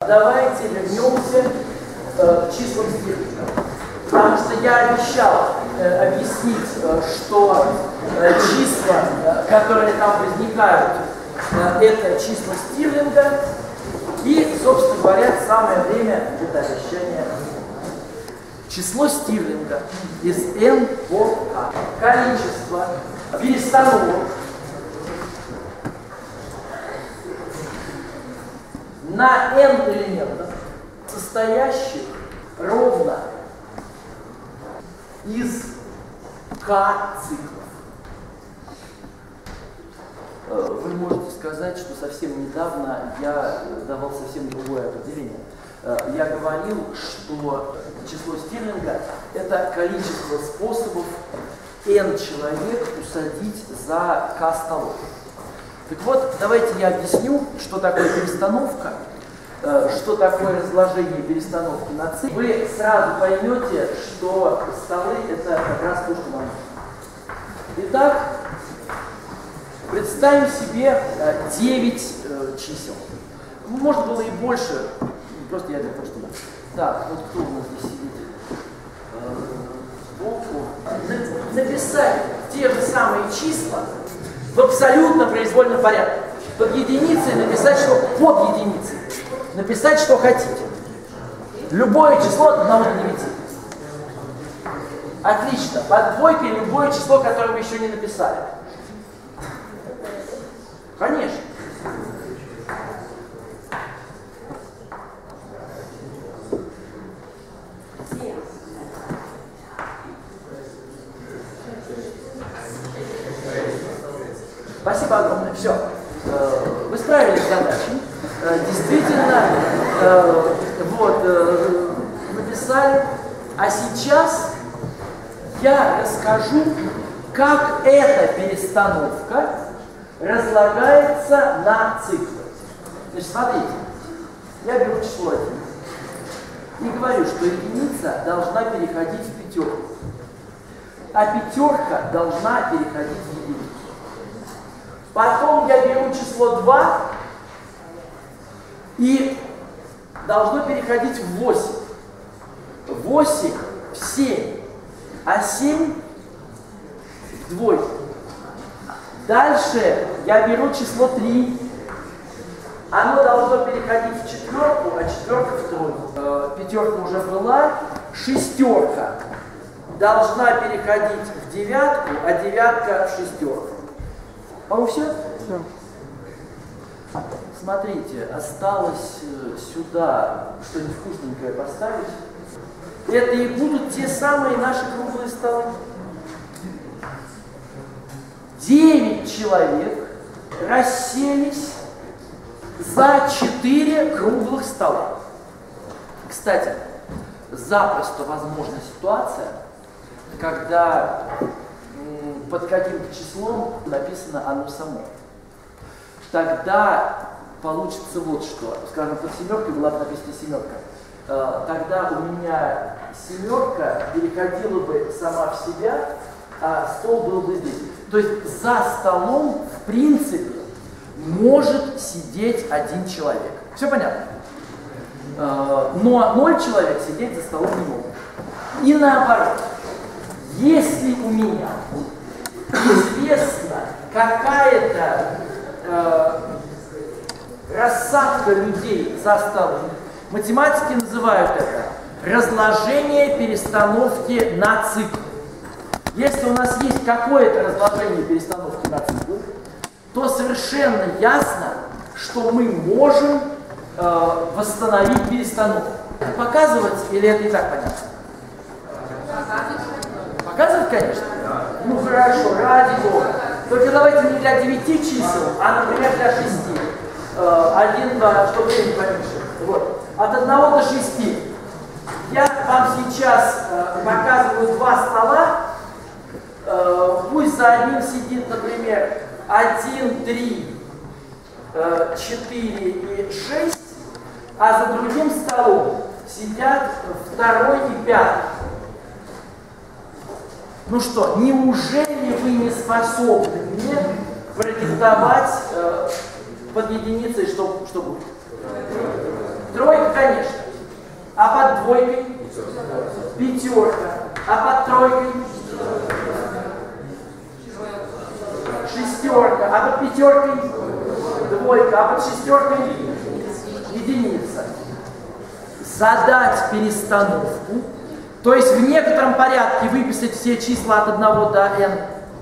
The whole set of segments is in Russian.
Давайте вернемся к числам стерлингов. Потому что я обещал объяснить, что числа, которые там возникают, это числа стерлинга. И, собственно говоря, самое время это обещание. Число стерлинга из n по k. Количество перестановок на n элементов, состоящих ровно из k циклов. Вы можете сказать, что совсем недавно я давал совсем другое определение. Я говорил, что число стерлинга – это количество способов n человек усадить за k столов. Так вот, давайте я объясню, что такое перестановка, что такое разложение перестановки на циклы. Вы сразу поймете, что столы – это как раз то, что нам нужно. Итак, представим себе 9 чисел. Можно было и больше, просто я для того, чтобы... Так, вот кто у нас здесь сидит сбоку. Написать те же самые числа в абсолютно произвольном порядке. Под единицей написать, что под единицей. Написать, что хотите. Любое число от 1 до 9. Отлично. Под двойкой любое число, которое вы еще не написали. Конечно. Спасибо огромное. Все. Вы справились с задачей. Действительно, написали. А сейчас я расскажу, как эта перестановка разлагается на циклы. Значит, смотрите, я беру число 1 и говорю, что единица должна переходить в пятерку, а пятерка должна переходить в единицу. Потом я беру число 2 и должно переходить в 8. 8 в 7, а 7 в двойку. Дальше я беру число 3. Оно должно переходить в четверку, а четверка в тройку. Пятерка уже была. Шестерка должна переходить в девятку, а девятка в шестерку. По-моему, все? Все. Смотрите, осталось сюда что-нибудь вкусненькое поставить. Это и будут те самые наши круглые столы. 9 человек расселись за 4 круглых стола. Кстати, запросто возможна ситуация, когда под каким-то числом написано оно само. Тогда получится вот что. Скажем, под семеркой была бы написана семерка. Тогда у меня семерка переходила бы сама в себя, а стол был бы здесь. То есть за столом, в принципе, может сидеть 1 человек. Все понятно? Но 0 человек сидеть за столом не могут. И наоборот, если у меня известна какая-то рассадка людей за столом, математики называют это разложение перестановки на циклы. Если у нас есть какое-то разложение перестановки на циклы, то совершенно ясно, что мы можем восстановить перестановку. Показывать или это и так понятно? Показывать, конечно. Ну хорошо, ради бога. Только давайте не для 9 чисел, а, например, для 6. 1, 2, чтобы время поменьше. Вот. От 1 до 6. Я вам сейчас показываю 2 стола. Пусть за одним сидит, например, 1, 3, 4 и 6, а за другим столом сидят 2 и 5. Ну что, неужели вы не способны мне продиктовать под единицей, что будет? Тройка. двойкой? Пятерка. А под тройкой? Шестерка. А под пятеркой? Двойка. А под шестеркой? Единица. Задать перестановку, то есть в некотором порядке выписать все числа от 1 до n,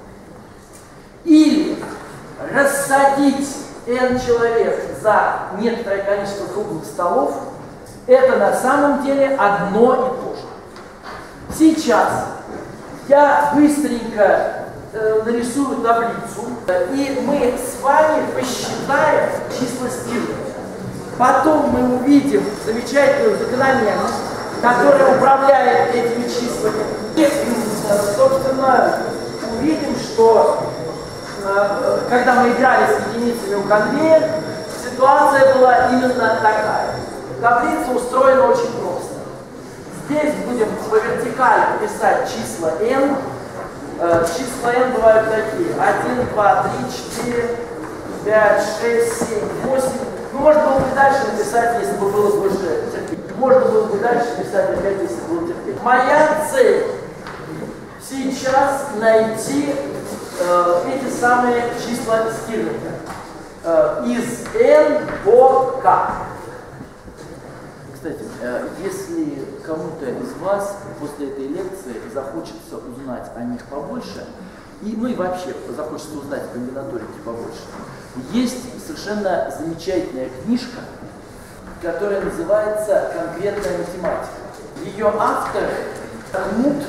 или рассадить n человек за некоторое количество круглых столов, это на самом деле одно и то же. Сейчас я быстренько нарисую таблицу, и мы с вами посчитаем числа стиля. Потом мы увидим замечательную закономерность, которая управляет этими числами. И, собственно, увидим, что когда мы играли с единицами у конвейера, ситуация была именно такая. Таблица устроена очень просто. Здесь будем по вертикали писать числа n. Числа n бывают такие: 1, 2, 3, 4, 5, 6, 7, 8. Ну, можно было бы дальше написать, если бы было больше терпения. Можно было бы дальше писать опять, если бы было терпения. Моя цель сейчас найти эти самые числа Стирлинга из n по k. Кстати, если кому-то из вас после этой лекции захочется узнать о них побольше, ну и вообще захочется узнать о комбинаторике побольше, есть совершенно замечательная книжка, которая называется «Конкретная математика». Ее авторы Кнут,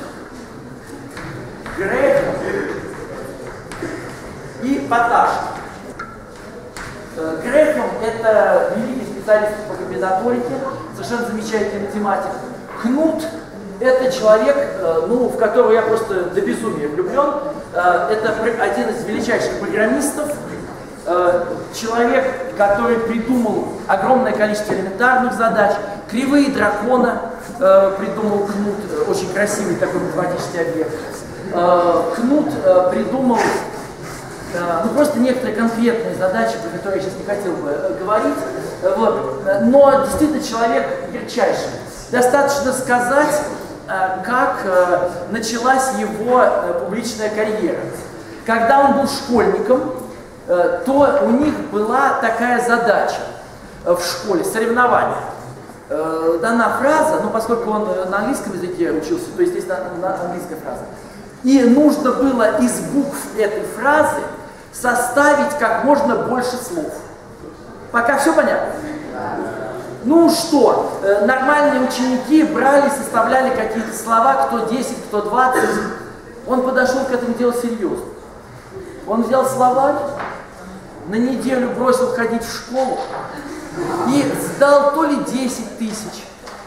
Грэхэм и Поташник. Грэхэм – это великий специалист по комбинаторике, совершенно замечательный математик. Кнут – это человек, в которого я просто до безумия влюблен. Это один из величайших программистов, человек, который придумал огромное количество элементарных задач. Кривые дракона придумал Кнут, очень красивый такой математический объект. Кнут придумал просто некоторые конкретные задачи, про которые я сейчас не хотел бы говорить. Но действительно человек ярчайший. Достаточно сказать, как началась его публичная карьера. Когда он был школьником, то у них была такая задача в школе, соревнования. Дана фраза, поскольку он на английском языке учился, то, естественно, английская фраза. И нужно было из букв этой фразы составить как можно больше слов. Пока все понятно? Ну что, нормальные ученики брали, составляли какие-то слова, кто 10, кто 20. Он подошел к этому делу серьезно. Он взял словарь, на неделю бросил ходить в школу и сдал то ли 10 тысяч.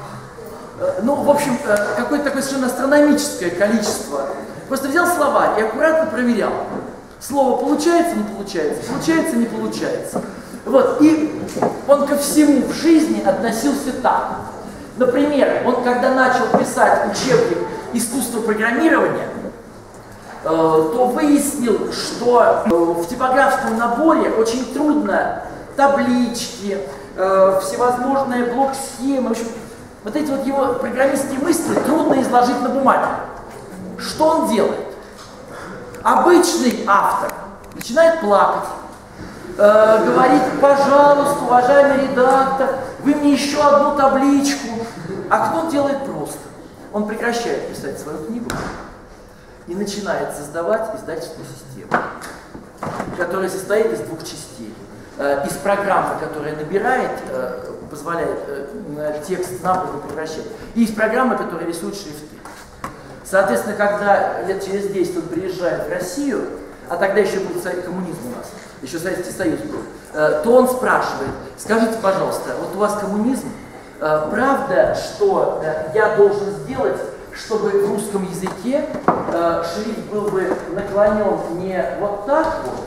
В общем, какое-то такое совершенно астрономическое количество. Просто взял словарь и аккуратно проверял. Слово получается, не получается, получается, не получается. И он ко всему в жизни относился так. Например, он когда начал писать учебник искусства программирования, то выяснил, что в типографском наборе очень трудно таблички, всевозможные блок-схемы, в общем, эти его программистские мысли трудно изложить на бумаге. Что он делает? Обычный автор начинает плакать, говорит: пожалуйста, уважаемый редактор, вы мне еще одну табличку. А кто делает просто? Он прекращает писать свою книгу и начинает создавать издательскую систему, которая состоит из двух частей. Из программы, которая набирает, позволяет текст набору превращать, и из программы, которая рисует шрифты. Соответственно, когда лет через 10 он приезжает в Россию, а тогда еще был коммунизм у нас, еще Советский Союз был, то он спрашивает: скажите, пожалуйста, вот у вас коммунизм, правда, что я должен сделать, чтобы в русском языке шрифт был бы наклонен не вот так вот,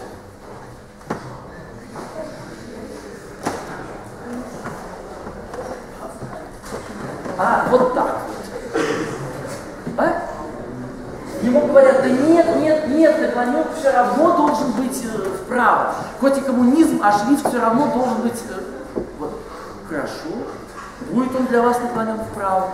а вот так вот? А? Ему говорят: да нет, наклонен все равно должен быть вправо. Хоть и коммунизм, а шрифт все равно должен быть... Хорошо. будет он для вас наклонен вправо.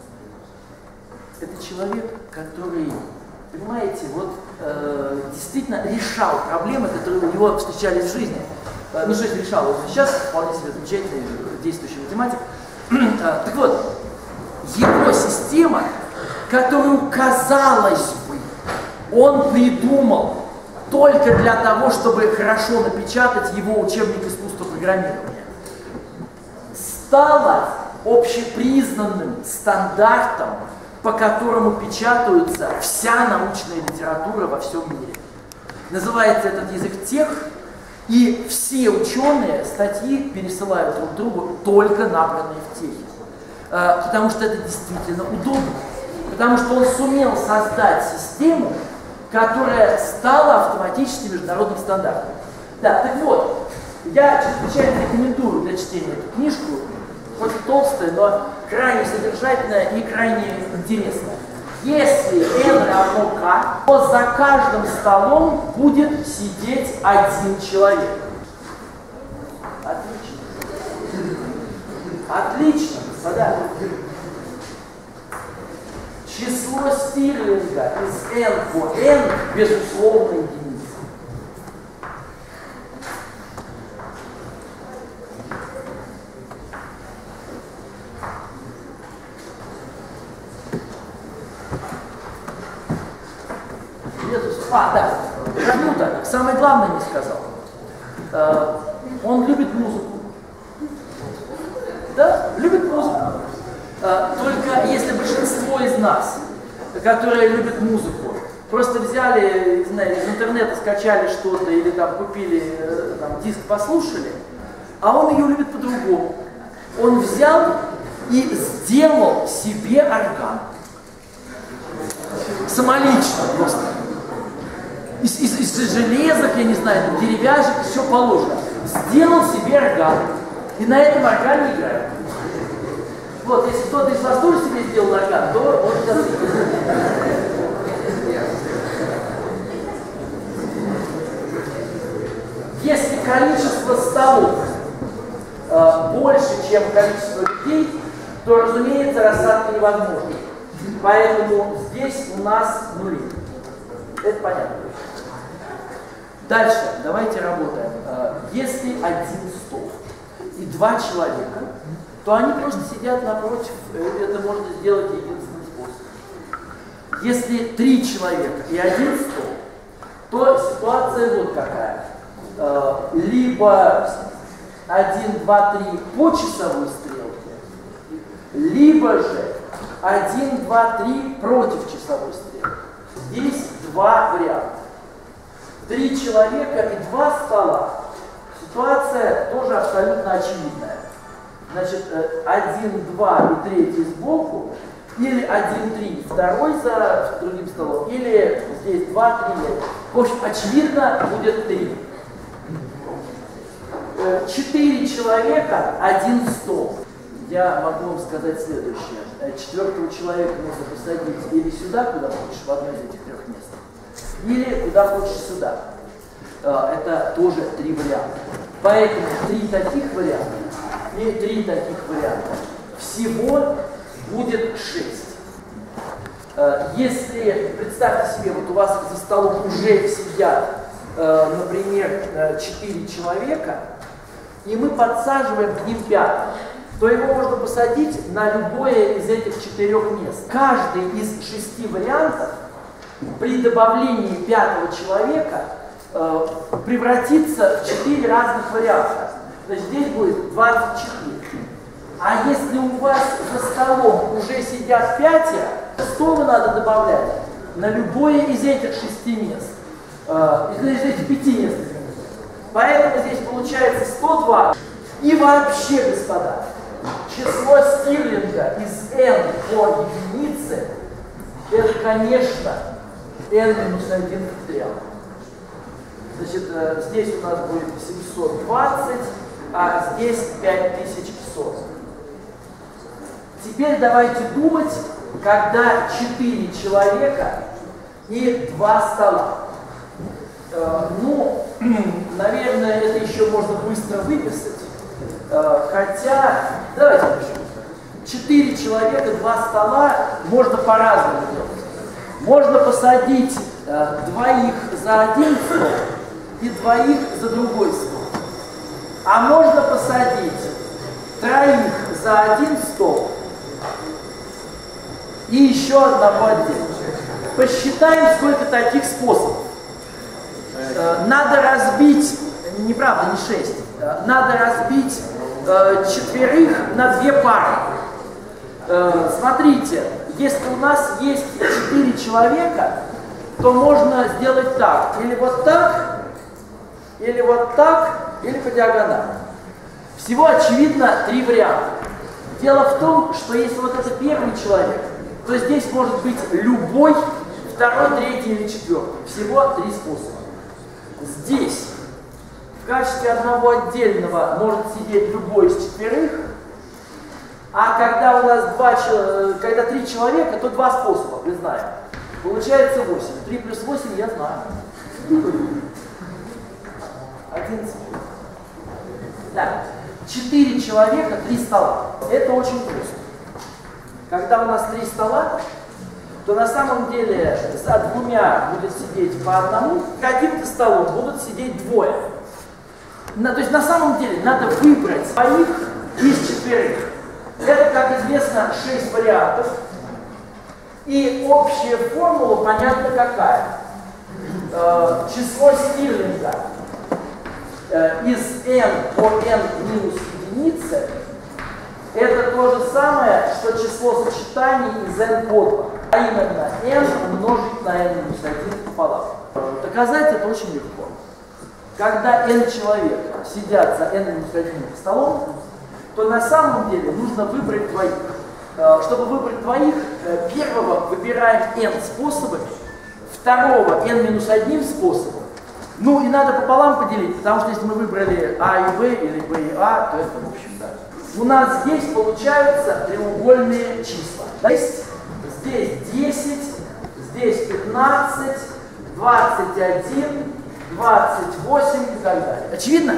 Это человек, который, понимаете, вот действительно решал проблемы, которые у него встречались в жизни. Ну, жизнь решала, он сейчас вполне себе замечательный, действующий математик. Так вот, его система, которую, казалось бы, он придумал только для того, чтобы хорошо напечатать его учебник искусства программирования, стала общепризнанным стандартом, по которому печатаются вся научная литература во всем мире. Называется этот язык тех, и все ученые статьи пересылают друг другу только набранные в техе. Потому что это действительно удобно. Потому что он сумел создать систему, которая стала автоматически международным стандартом. Да, так вот, я чрезвычайно рекомендую для чтения эту книжку, хоть и толстая, но крайне содержательная и крайне интересная. Если n равно k, то за каждым столом будет сидеть один человек. Отлично. Отлично, господа. Число Стирлинга из n по n безусловно единица. Да, компьютер, самое главное не сказал. Он любит музыку. Да, любит музыку. Только если большинство из нас, которые любят музыку, просто взяли, не знаю, из интернета скачали что-то или там купили там, диск, послушали, а он ее любит по-другому. Он взял и сделал себе орган. Самолично просто. Из железок, я не знаю, деревяшек, все положено. Сделал себе орган. И на этом органе играет. Вот, если кто-то из вас тоже себе сделал орган, то он сейчас... Если количество столов больше, чем количество людей, то, разумеется, рассадка невозможна. Поэтому здесь у нас нули. Это понятно. Дальше, давайте работаем. Если один стол и два человека, то они просто сидят напротив, это можно сделать единственный способ. Если три человека и один стол, то ситуация вот какая. Либо 1, 2, 3 по часовой стрелке, либо же 1, 2, 3 против часовой стрелки. Здесь два варианта. 3 человека и 2 стола. Ситуация тоже абсолютно очевидная. Значит, 1, 2 и 3 сбоку, или 1, 3, второй за другим столом, или здесь 2, 3. В общем, очевидно, будет 3. 4 человека, 1 стол. Я могу вам сказать следующее. 4-го человека нужно посадить или сюда, куда хочешь, в одно из этих 3 мест, или куда хочешь сюда. Это тоже 3 варианта. Поэтому 3 таких варианта и 3 таких варианта. Всего будет 6. Если, представьте себе, вот у вас за столом уже сидят, например, 4 человека, и мы подсаживаем к ним 5-го, то его можно посадить на любое из этих 4 мест. Каждый из 6 вариантов при добавлении 5-го человека превратится в 4 разных варианта. Значит, здесь будет 24. А если у вас за столом уже сидят 5, то столы надо добавлять на любое из этих 6 мест. Из этих 5 мест. Поэтому здесь получается 102. И вообще, господа, число Стирлинга из n по единице, это, конечно, n-1 факториал. Значит, здесь у нас будет 720, а здесь 5100. Теперь давайте думать, когда 4 человека и 2 стола. Ну, наверное, это еще можно быстро выписать. Хотя, давайте напишем. человека, 2 стола можно по-разному делать. Можно посадить двоих за один стол и двоих за другой стол. А можно посадить 3 за один стол и еще одного отдельно. Посчитаем, сколько таких способов. Надо разбить, неправда, не 6, надо разбить 4 на 2 пары. Смотрите, если у нас есть 4 человека, то можно сделать так, или вот так, или вот так, или по диагонали. Всего, очевидно, 3 варианта. Дело в том, что если вот это первый человек, то здесь может быть любой, 2, 3 или 4. Всего 3 способа. Здесь в качестве одного отдельного может сидеть любой из 4, а когда у нас когда 3 человека, то 2 способа, мы знаем. Получается 8. 3 плюс 8 я знаю. 11. Так, 4 человека, 3 стола. Это очень просто. Когда у нас 3 стола, то на самом деле за 2 будет сидеть по одному, каким-то столом будут сидеть 2. То есть на самом деле надо выбрать своих из 4. Это, как известно, 6 вариантов. И общая формула понятна какая. Число Стирлинга из n по n минус единицы это то же самое, что число сочетаний из n по 2. А именно n умножить на n минус 1 пополам. Доказать это очень легко. Когда n человек сидят за n минус 1 столом, то на самом деле нужно выбрать двоих. Чтобы выбрать двоих, первого выбираем n способами, второго n минус 1 способом. Ну и надо пополам поделить, потому что если мы выбрали А и Б или Б и А, то это, в общем, да. У нас здесь получаются треугольные числа. Здесь 10, здесь 15, 21, 28 и так далее. Очевидно?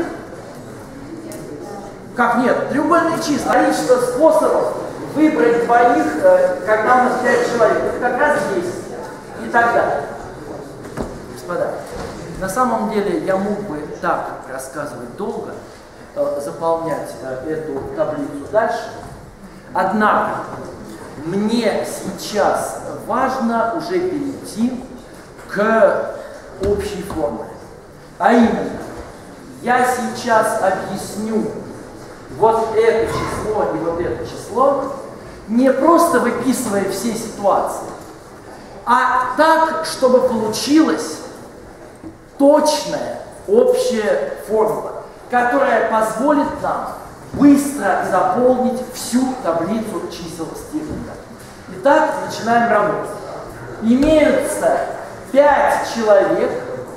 Как нет? Треугольные числа. Количество способов выбрать двоих, когда у нас 5 человек. Это как раз 10 и так далее. Господа, на самом деле я мог бы так рассказывать долго, заполнять эту таблицу дальше. Однако мне сейчас важно уже перейти к общей формуле. А именно, я сейчас объясню вот это число и вот это число, не просто выписывая все ситуации, а так, чтобы получилась точная общая формула, которая позволит нам быстро заполнить всю таблицу чисел Стирлинга. Итак, начинаем работать. Имеются 5 человек,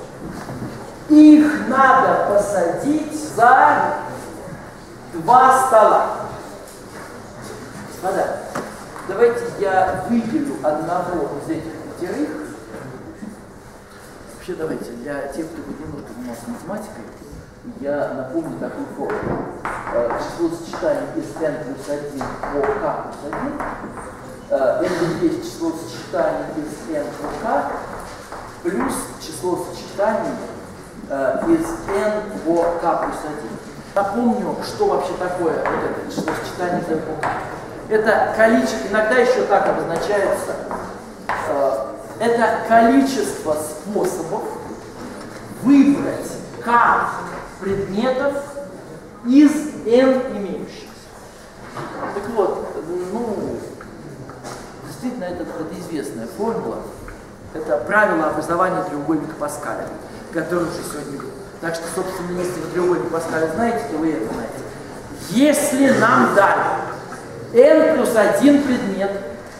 их надо посадить за 2 стола. Господа, давайте я выделю одного из этих 5. Вообще давайте, для тех, кто немножко занимался математикой, я напомню такую формулу. Число сочетаний из n плюс 1 по k плюс 1. n есть число сочетаний из n по k плюс число сочетаний из n по k плюс 1. Напомню, что вообще такое вот это число сочетаний из n по k. Это количество, иногда еще так обозначается, это количество способов выбрать k предметов из n имеющихся. Так вот, действительно, это известная формула. Это правило образования треугольника Паскаля, которое уже сегодня было. Так что, собственно, если вы треугольник Паскаля знаете, то вы это знаете. Если нам дали n плюс 1 предмет,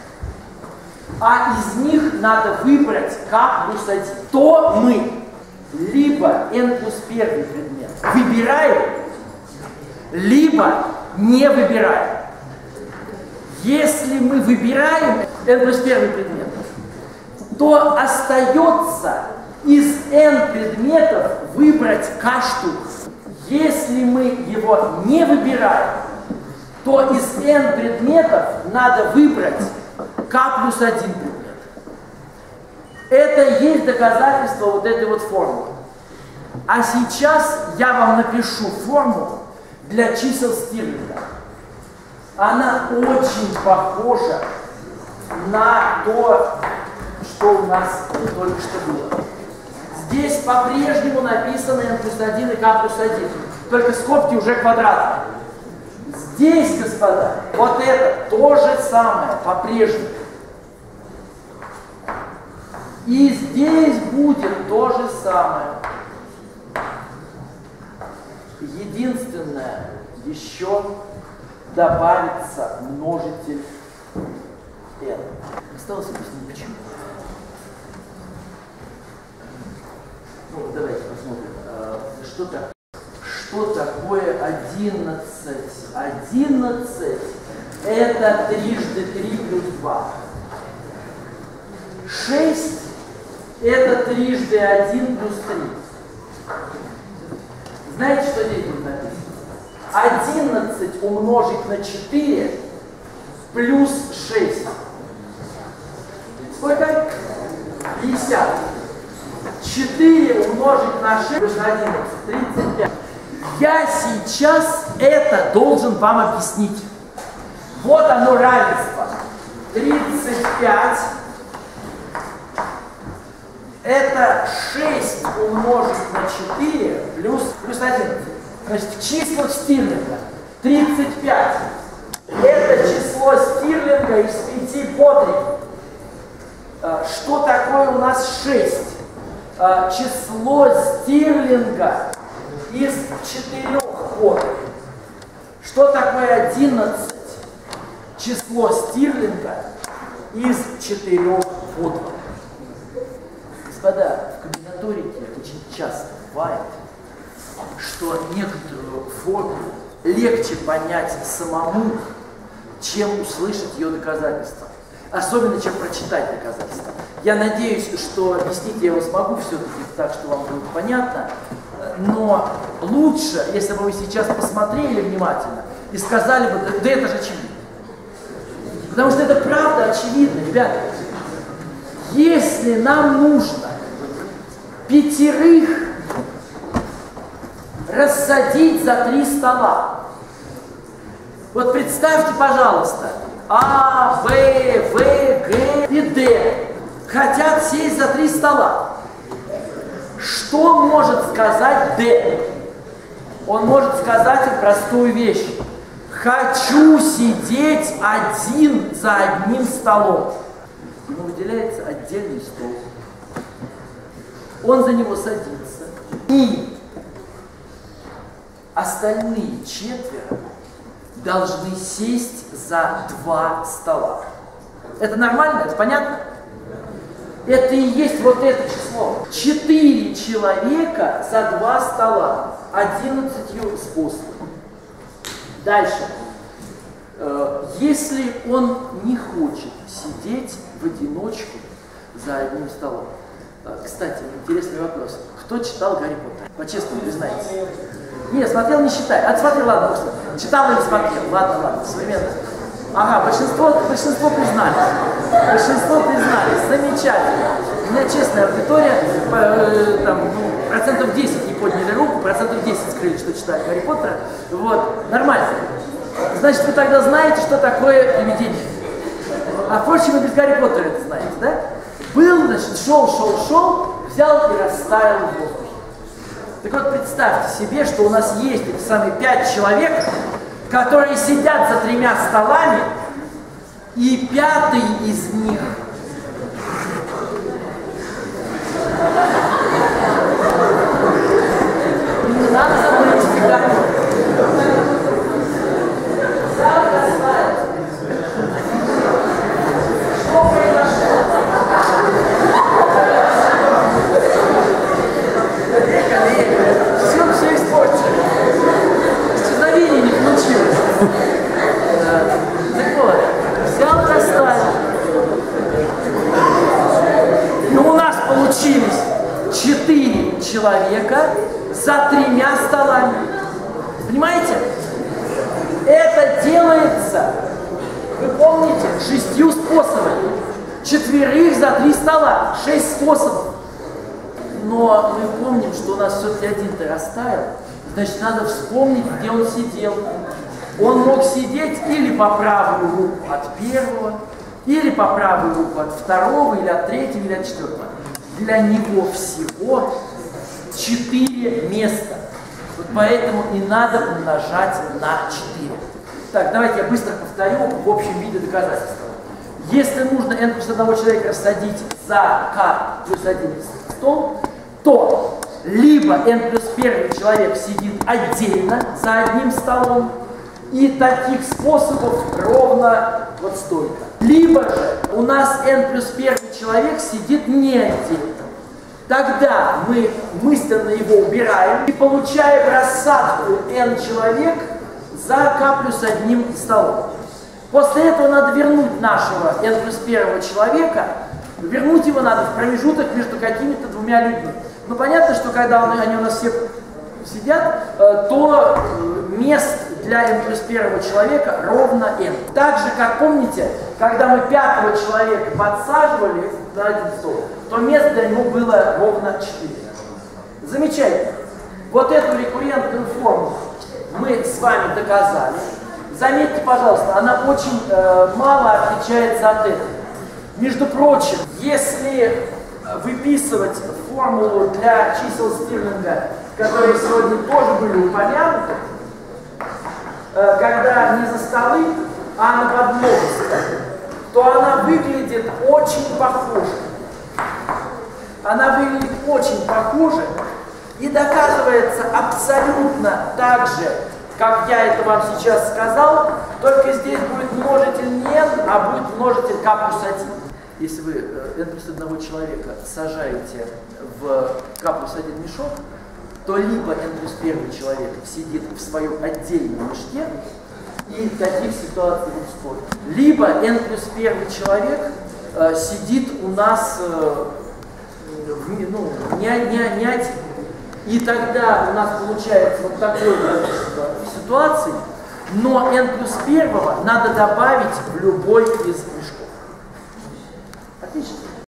а из них надо выбрать k плюс 1, то мы либо n плюс 1 предмет выбираем, либо не выбираем. Если мы выбираем n плюс 1 предмет, то остается из n предметов выбрать k штук. Если мы его не выбираем, то из n предметов надо выбрать k плюс 1 предмет. Это и есть доказательство вот этой вот формулы. А сейчас я вам напишу формулу для чисел Стирлинга. Она очень похожа на то, что у нас только что было. Здесь по-прежнему написано n плюс 1 и k плюс 1, только скобки уже квадратные. Здесь, господа, вот это то же самое по-прежнему. И здесь будет то же самое. Единственное, еще добавится множитель n. Осталось объяснить почему. Ну, давайте посмотрим, что такое 11. 11 это 3 × 3 плюс 2. 6 это 3 × 1 плюс 3. Знаете, что здесь будет написано? 11 умножить на 4 плюс 6. Сколько? 50. 4 умножить на 6 плюс 11. 35. Я сейчас это должен вам объяснить. Вот оно равенство. 35 это 6 умножить на 4 плюс 11. Значит, число Стирлинга 35. Это число Стирлинга из 5 по 3. Что такое у нас 6? Число Стирлинга из 4 по 3. Что такое 11? Число Стирлинга из 4 по 2. Господа, в комбинаторике очень часто бывает, что некоторую формулу легче понять самому, чем услышать ее доказательства. Особенно, чем прочитать доказательства. Я надеюсь, что объяснить я его смогу все-таки так, что вам будет понятно, но лучше, если бы вы сейчас посмотрели внимательно и сказали бы, да это же очевидно. Потому что это правда очевидно, ребята. Если нам нужно 5 рассадить за 3 стола, вот представьте, пожалуйста, А, Б, В, Г и Д хотят сесть за 3 стола. Что может сказать Д? Он может сказать им простую вещь. Хочу сидеть один за одним столом. Ему выделяется отдельный стол. Он за него садится. И остальные 4 должны сесть за 2 стола. Это нормально? Это понятно? Это и есть вот это число. 4 человека за 2 стола. 11 способами. Дальше. Если он не хочет сидеть в одиночку за одним столом. Кстати, интересный вопрос. Кто читал Гарри Поттера? По-честному признайтесь. Нет, смотрел, не считай. А смотрел, ладно, читал или смотрел? Ладно, современно. Ага, большинство признались. Большинство признались. Замечательно. У меня честная аудитория, процентов 10 не подняли руку, процентов 10 скрыли, что читают Гарри Поттера. Вот, нормально. Значит, вы тогда знаете, что такое привидение. А впрочем, вы без Гарри Поттера это знаете, да? Был, значит, шел, взял и растаял в воздухе. Так вот, представьте себе, что у нас есть эти самые 5 человек, которые сидят за 3 столами, и 5-й из них не надо забыть всегда. Что произошло? Все испорчено. Исчезновение не получилось. Так вот, взял, расставил. И у нас получились 4 человека за 3 столами. Понимаете? Это делает 6 способами. 4 за 3 стола. 6 способов. Но мы помним, что у нас все-таки один-то растаял. Значит, надо вспомнить, где он сидел. Он мог сидеть или по правую руку от первого, или по правую руку от второго, или от третьего, или от четвертого. Для него всего 4 места. Вот поэтому и надо умножать на 4. Так, давайте я быстро повторю в общем виде доказательства. Если нужно n плюс 1 человека рассадить за k плюс 1 стол, то либо n плюс 1 человек сидит отдельно за одним столом, и таких способов ровно вот столько. Либо же у нас n плюс 1 человек сидит не отдельно. Тогда мы мысленно его убираем и получаем рассадку n человек за k плюс 1 столом. После этого надо вернуть нашего n плюс 1 человека, вернуть его надо в промежуток между какими-то двумя людьми. Ну понятно, что когда они у нас все сидят, то мест для n плюс 1 человека ровно n. Так же, как помните, когда мы 5-го человека подсаживали на один стол, то мест для него было ровно 4. Замечательно. Вот эту рекуррентную формулу мы с вами доказали. Заметьте, пожалуйста, она очень мало отличается от этой. Между прочим, если выписывать формулу для чисел Стирлинга, которые сегодня тоже были упомянуты, когда не за столы, а на подмножестве, то она выглядит очень похоже. Она выглядит очень похоже и доказывается абсолютно так же, как я это вам сейчас сказал, только здесь будет множитель не n, а будет множитель k плюс 1. Если вы n плюс 1 человека сажаете в k плюс 1 мешок, то либо n плюс 1 человек сидит в своем отдельном мешке, и таких ситуаций будет спорить. Либо n плюс 1 человек сидит у нас не один. И тогда у нас получается вот такое количество ситуаций, но n плюс 1 надо добавить в любой из мешков.